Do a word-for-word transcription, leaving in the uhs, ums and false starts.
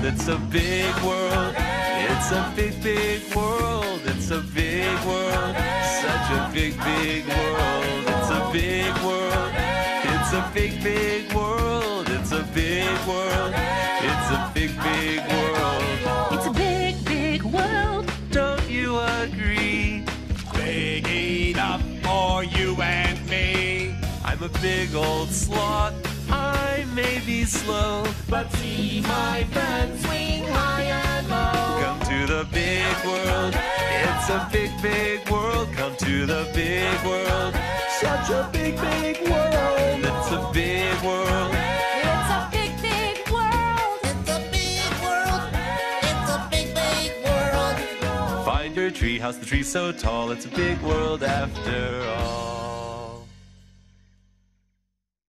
It's a big world. It's a big, big world. It's a big world. Such a big, big world. It's a big world. It's a big, big world. It's a big world. It's a big, big world. It's a big, big world. Don't you agree? Big enough for you and me. I'm a big old sloth. I may be slow, But see my friends swing high and low. come to the big world. It's a big, big world. Come to the big world. Such a big, big world. It's a big world. It's a big, big world. It's a big world. It's a big, big world. Find your tree house, the tree's so tall. It's a big world after all.